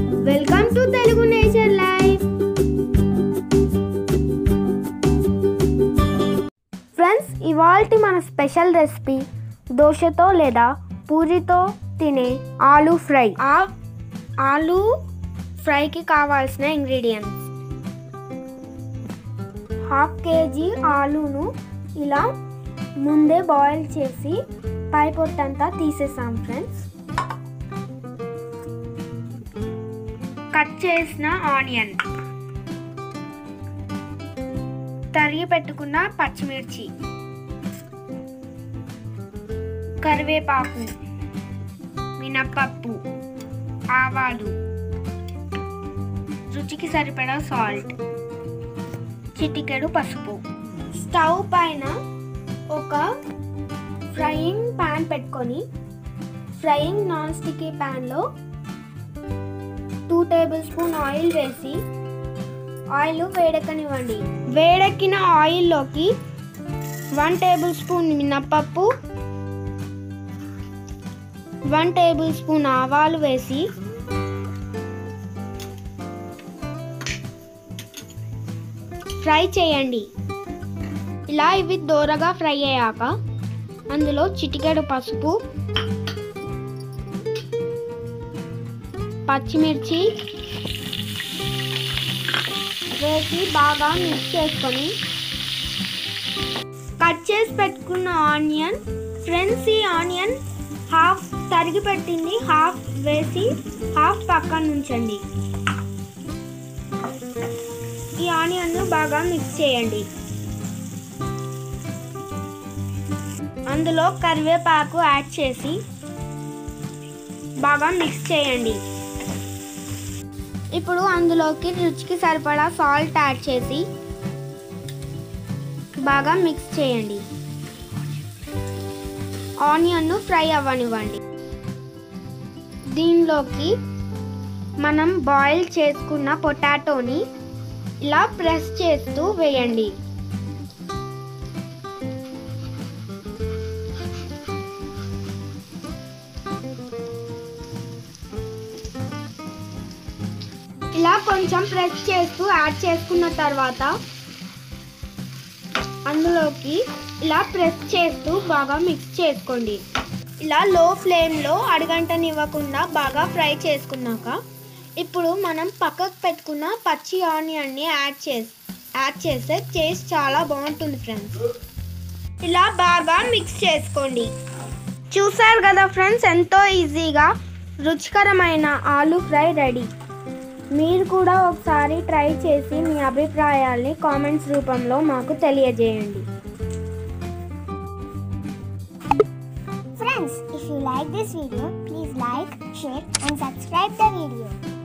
Welcome to Telugu nature life. Friends, ఇవాల్టి మన special recipe దోశతో లేదా పూరితో తినే ఆలూ ఫ్రై. ఆలూ ఫ్రైకి కావాల్సిన ఇంగ్రీడియంట్స్: 1/2 kg ఆలూను ఇలా ముందే బాయిల్ చేసి పై పొట్టంతా తీసేసాం ఫ్రెండ్స్. కట్ చేసిన ఆనియన్, తరిగి పెట్టుకున్న పచ్చిమిర్చి, కరివేపాకు, మినపప్పు, ఆవాలు, రుచికి సరిపడా సాల్ట్, చిటికెడు పసుపు. స్టవ్ పైన ఒక ఫ్రైయింగ్ ప్యాన్ పెట్టుకొని ఫ్రైయింగ్ నాన్ స్టిక్కీ ప్యాన్లో 2 tablespoon ఆయిల్ వేసి ఆయిల్ వేడెక్కనివ్వండి. వేడెక్కిన ఆయిల్లోకి 1 tablespoon మినపప్పు, 1 tablespoon ఆవాలు వేసి ఫ్రై చేయండి. ఇలా ఇవి దోరగా ఫ్రై అయ్యాక అందులో చిటికెడు పసుపు, పచ్చిమిర్చి వేసి బాగా మిక్స్ చేసుకొని కట్ చేసి పెట్టుకున్న ఆనియన్ ఫ్రెండ్స్, ఈ ఆనియన్ హాఫ్ తరిగి పెట్టింది హాఫ్ వేసి హాఫ్ పక్కన ఉంచండి. ఈ ఆనియన్ను బాగా మిక్స్ చేయండి. అందులో కరివేపాకు యాడ్ చేసి బాగా మిక్స్ చేయండి. ఇప్పుడు అందులోకి రుచికి సరిపడా సాల్ట్ యాడ్ చేసి బాగా మిక్స్ చేయండి. ఆనియన్ను ఫ్రై అవ్వనివ్వండి. దీనిలోకి మనం బాయిల్ చేసుకున్న పొటాటోని ఇలా ప్రెస్ చేస్తూ వేయండి. ఇలా కొంచెం ప్రెస్ చేస్తూ యాడ్ చేసుకున్న తర్వాత అందులోకి ఇలా ప్రెస్ చేస్తూ బాగా మిక్స్ చేసుకోండి. ఇలా లో ఫ్లేమ్లో అడుగంటనివ్వకుండా బాగా ఫ్రై చేసుకున్నాక ఇప్పుడు మనం పక్కకు పెట్టుకున్న పచ్చి ఆనియన్ని యాడ్ చేస్తే టేస్ట్ చాలా బాగుంటుంది ఫ్రెండ్స్. ఇలా బాగా మిక్స్ చేసుకోండి. చూసారు కదా ఫ్రెండ్స్, ఎంతో ఈజీగా రుచికరమైన ఆలూ ఫ్రై రెడీ. మీరు కూడా ఒకసారి ట్రై చేసి మీ అభిప్రాయాల్ని కామెంట్స్ రూపంలో మాకు తెలియజేయండి. Friends, if you like this video, please like, share and subscribe the video.